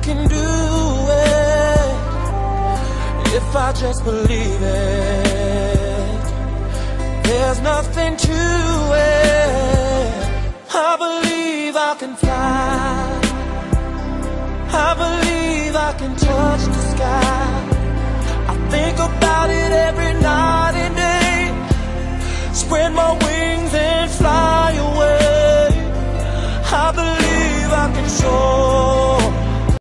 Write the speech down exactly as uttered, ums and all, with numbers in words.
can do it if I just believe it. There's nothing to it. I believe I can fly. I believe I can touch the sky. I think about it every night and day. Spread my wings and fly away. I believe I can soar.